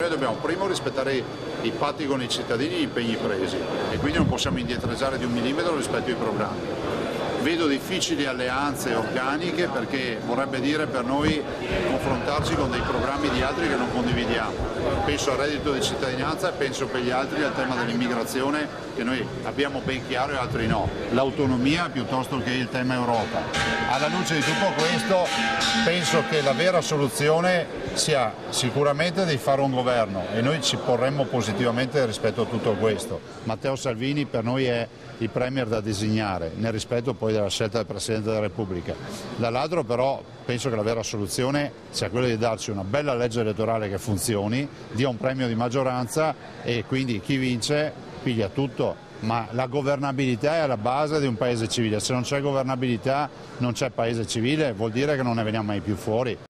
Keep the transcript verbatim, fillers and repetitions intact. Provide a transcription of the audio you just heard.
Noi dobbiamo primo rispettare i patti con i cittadini e gli impegni presi e quindi non possiamo indietreggiare di un millimetro rispetto ai programmi. Vedo difficili alleanze organiche perché vorrebbe dire per noi confrontarci con dei programmi di altri che non condividiamo. Penso al reddito di cittadinanza e penso per gli altri al tema dell'immigrazione che noi abbiamo ben chiaro e altri no. L'autonomia piuttosto che il tema Europa. Alla luce di tutto questo penso che la vera soluzione sia sicuramente di fare un governo e noi ci porremmo positivamente rispetto a tutto questo. Matteo Salvini per noi è il premier da designare, nel rispetto poi della scelta del Presidente della Repubblica. Dall'altro però penso che la vera soluzione sia quella di darci una bella legge elettorale che funzioni, dia un premio di maggioranza e quindi chi vince piglia tutto. Ma la governabilità è alla base di un paese civile, se non c'è governabilità non c'è paese civile, vuol dire che non ne veniamo mai più fuori.